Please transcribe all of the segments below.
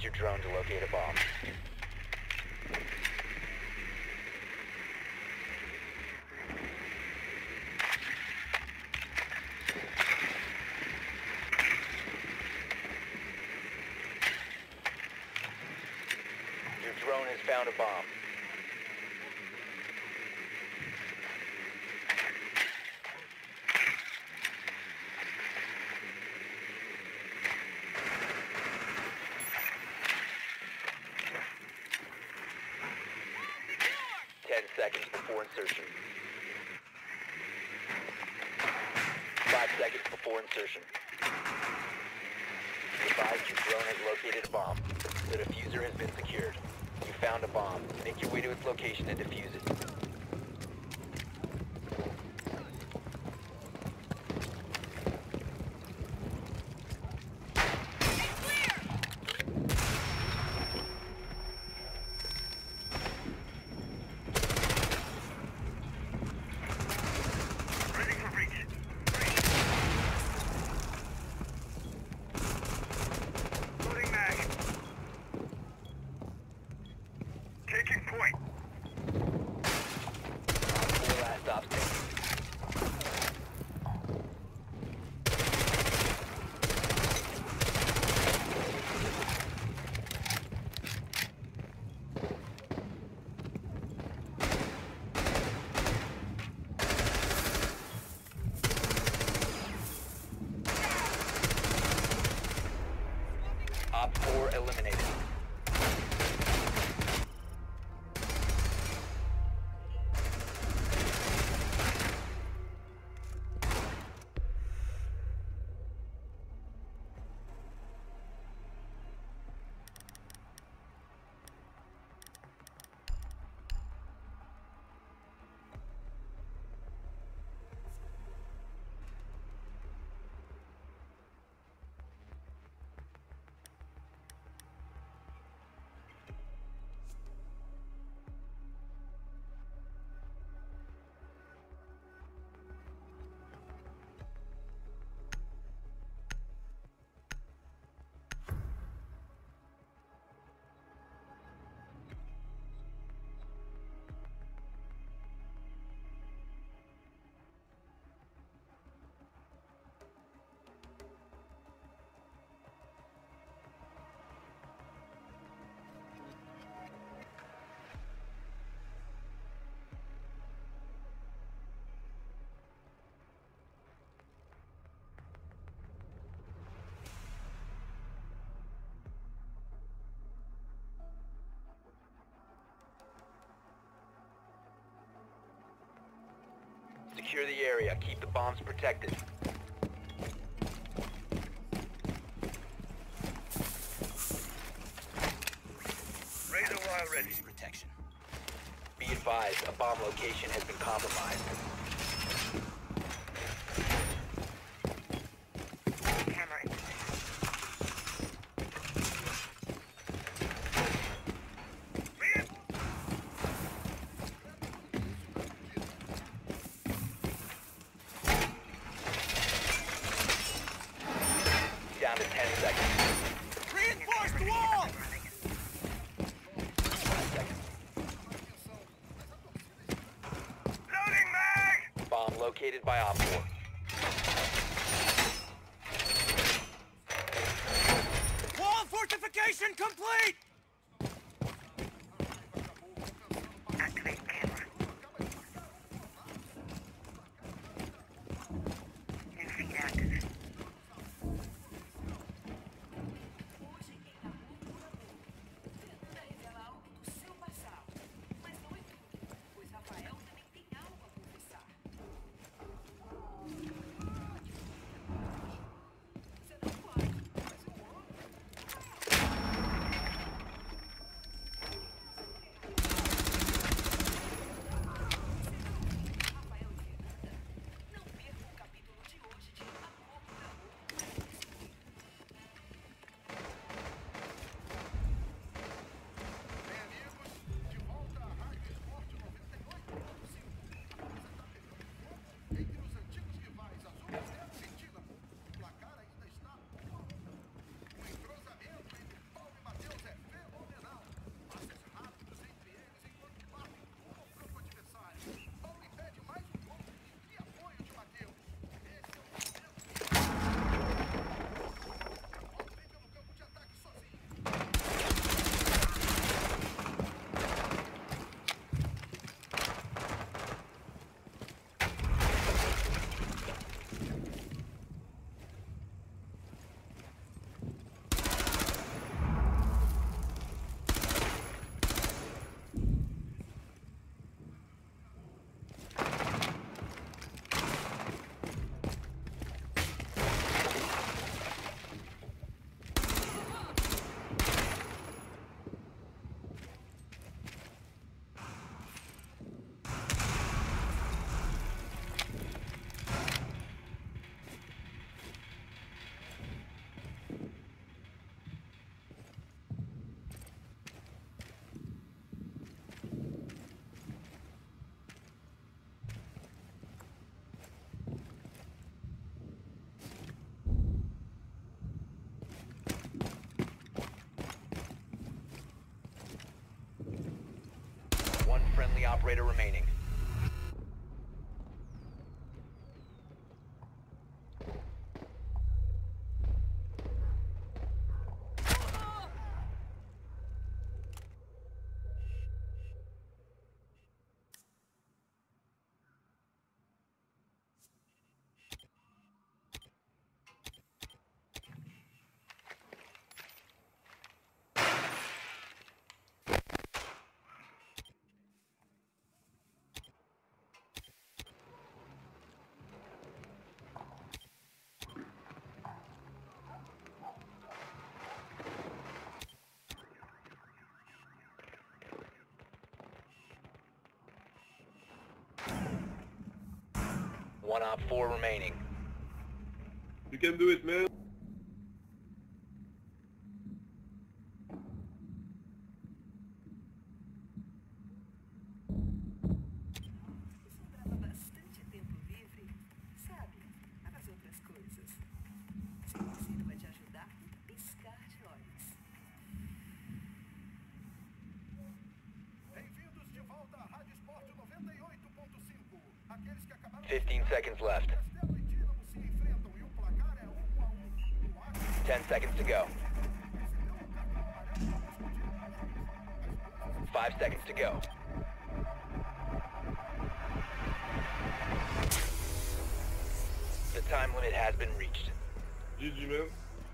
use your drone to locate a bomb. Your drone has found a bomb. Seconds before insertion. 5 seconds before insertion. Advise your drone has located a bomb. The diffuser has been secured. You found a bomb. Make your way to its location and defuse it. Op 4 eliminated. Secure the area. Keep the bombs protected. Razor wire ready. Protection. Be advised, a bomb location has been compromised. Camera in position. Down to 10 seconds. Reinforce the wall! 5 seconds. Loading mag! Bomb located by Op 4. Wall fortification complete! Activate camera. New feed active. Friendly operator remaining. One op 4 remaining. You can do it, man. Sobrava bastante tempo livre, sabe, para as outras coisas. Seu parceiro vai te ajudar a piscar de olhos. Bem-vindos de volta à Rádio Esporte 98.5. Aqueles que acabaram 15 seconds left. Castelo e Dínamo se enfrentam e o placar é 1-1. No ar, 10 seconds to go. 5 seconds to go. The time limit has been reached. GG, man.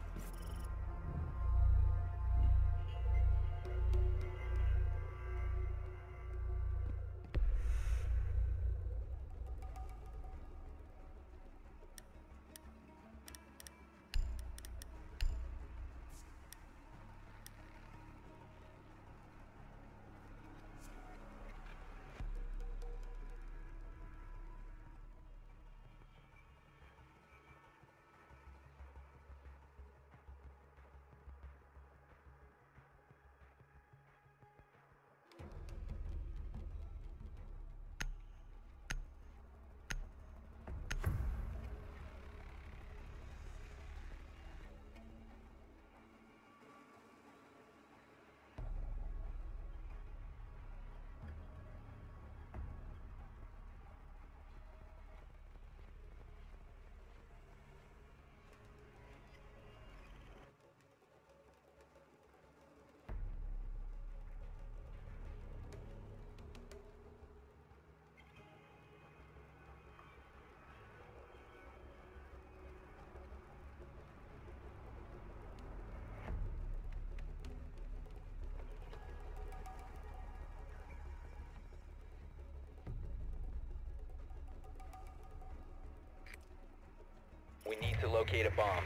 We need to locate a bomb.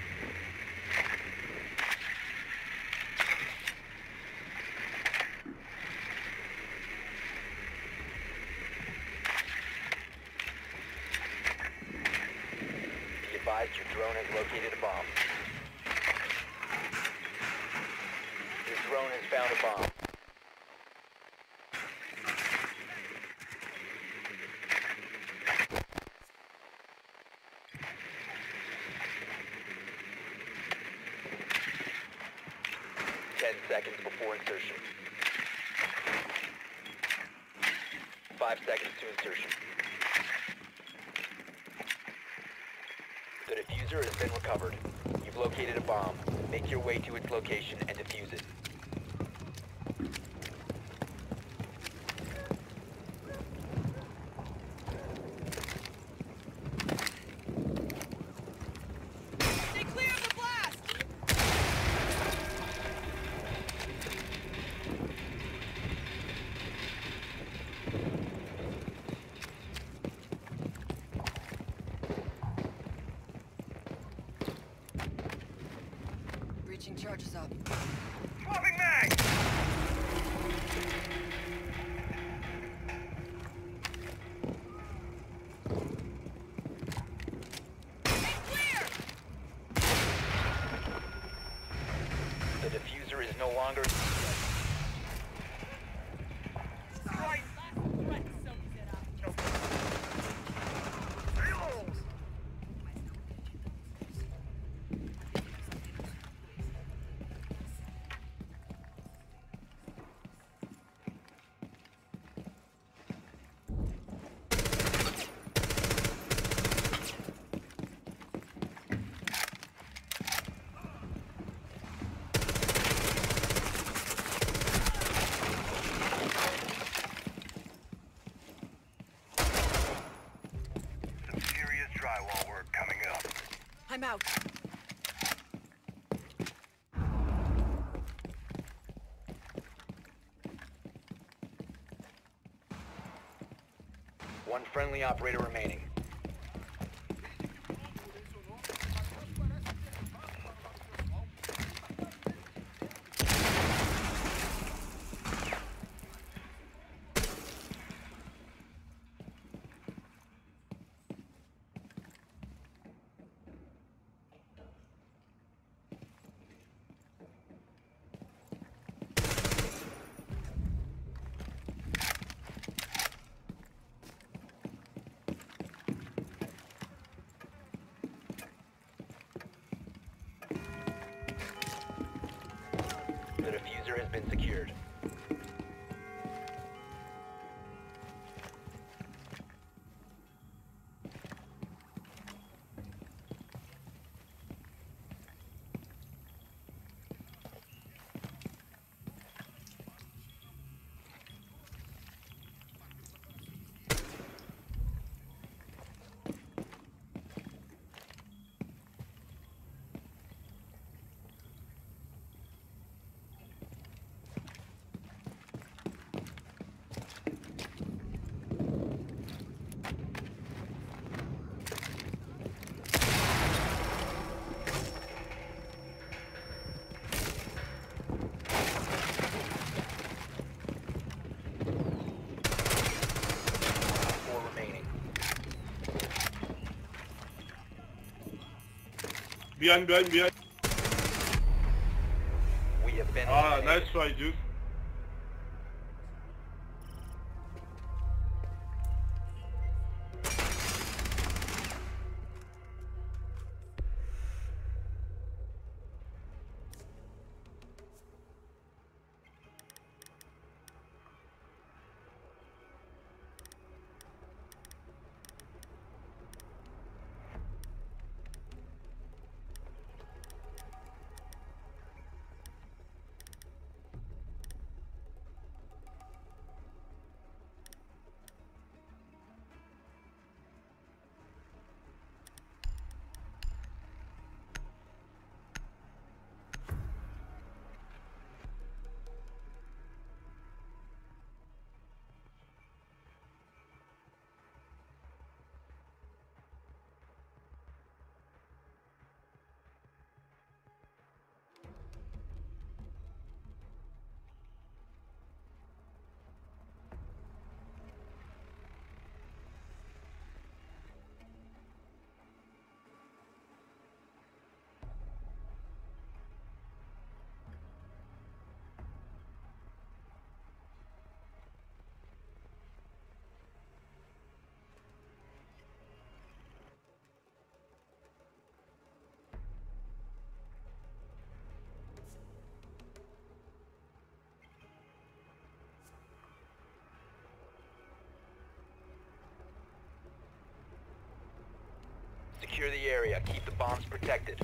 Be advised your drone has located a bomb. Your drone has found a bomb. Seconds before insertion. 5 seconds to insertion. The diffuser has been recovered. You've located a bomb. Make your way to its location and defuse it. stay clear of the blast! Breaching charges up. Swapping mag! The diffuser is no longer... Right! Reload! I'm out. One friendly operator remaining. The diffuser has been secured. Four remaining. Behind. We have been Ah, eliminated. nice try, dude. Secure the area. Keep the bombs protected.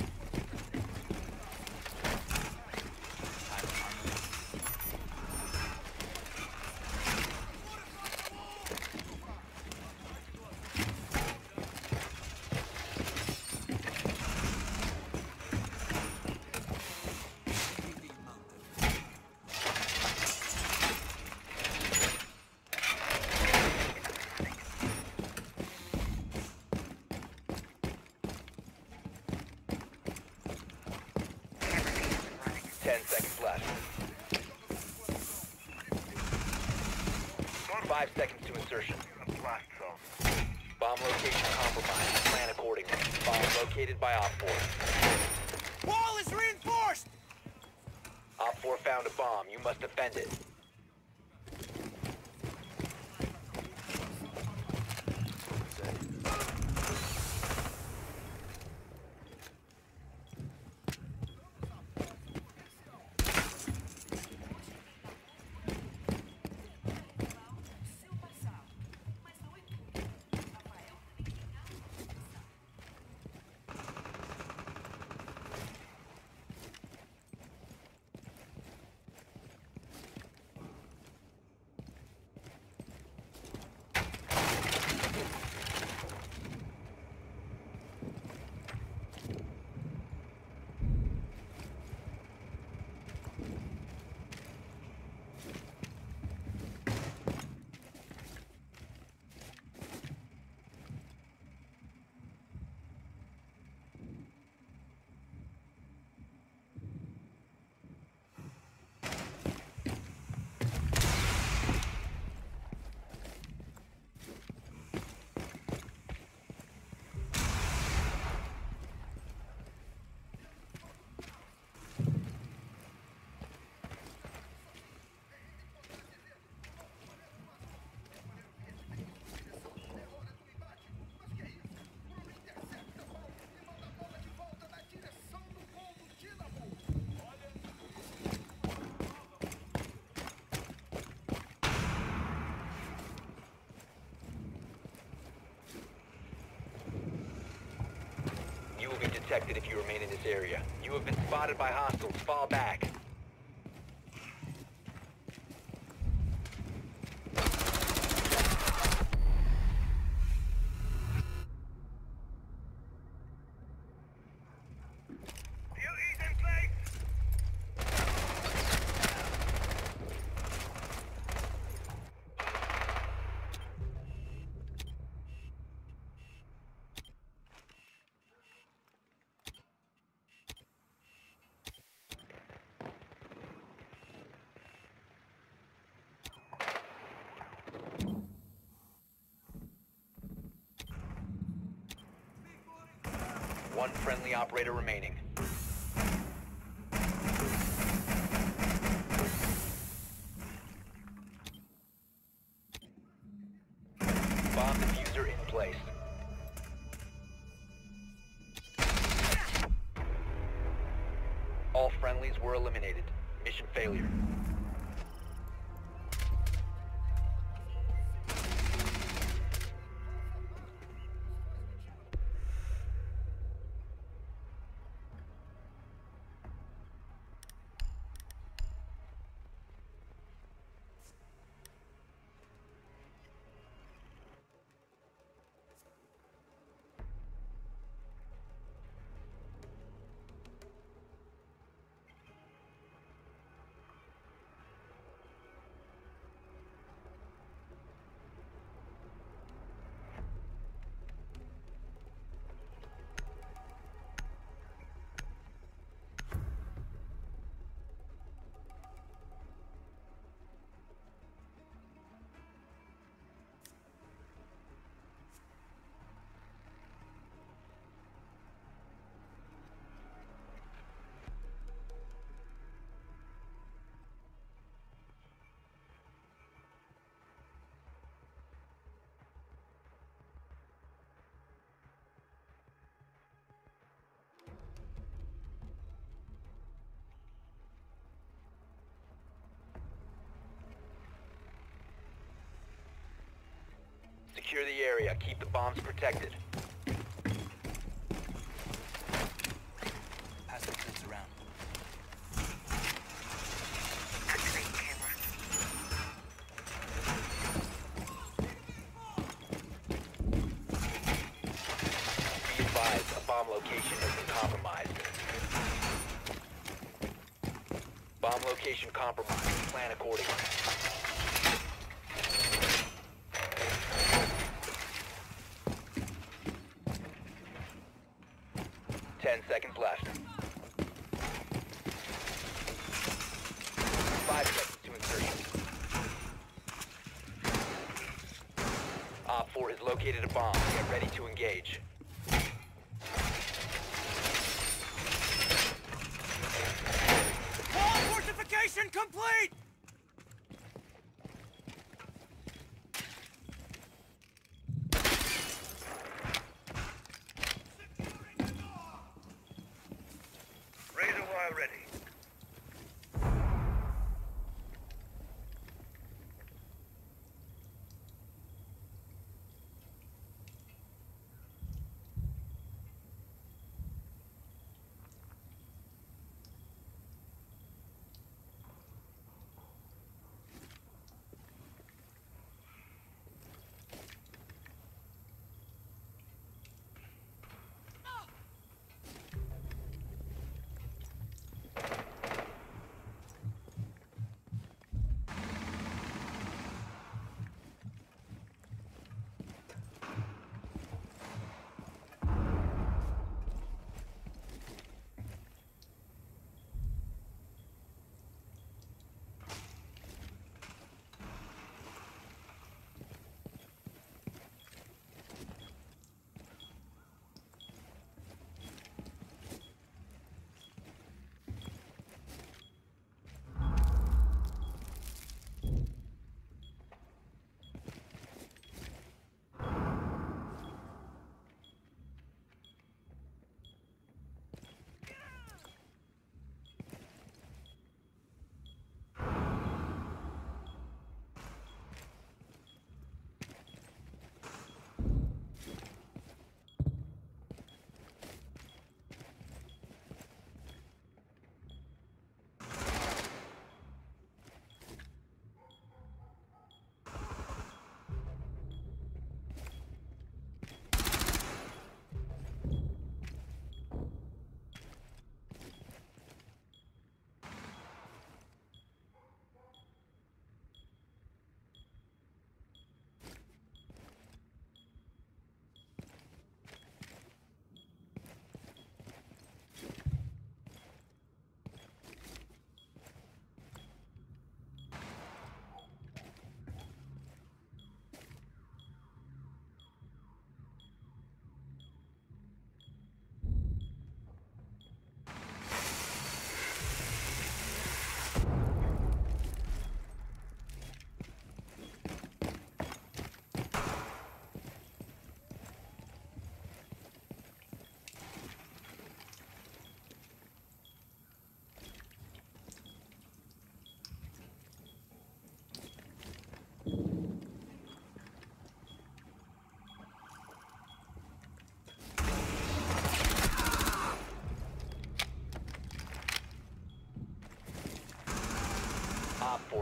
Left. 5 seconds to insertion. Bomb location compromised. Plan accordingly. Bomb located by Op 4. Wall is reinforced! Op 4 found a bomb. You must defend it. will be detected if you remain in this area. You have been spotted by hostiles. Fall back. One friendly operator remaining. Bomb diffuser in place. All friendlies were eliminated. Mission failure. Secure the area. Keep the bombs protected. Pass the goods around. Activate camera. Be advised, a bomb location has been compromised. Bomb location compromised. Plan accordingly. Seconds left. 5 seconds to insertion. Op 4 has located a bomb. Get ready to engage. Wall fortification complete! Razor wire ready.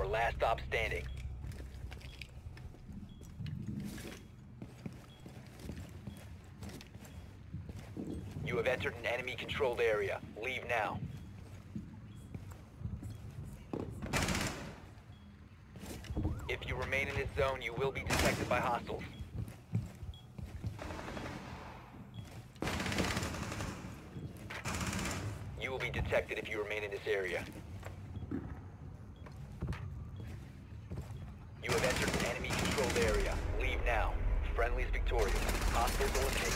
last stop standing. You have entered an enemy-controlled area. Leave now. If you remain in this zone, you will be detected by hostiles. You will be detected if you remain in this area. You have entered an enemy-controlled area. Leave now. Friendly's victorious. Hostiles eliminated.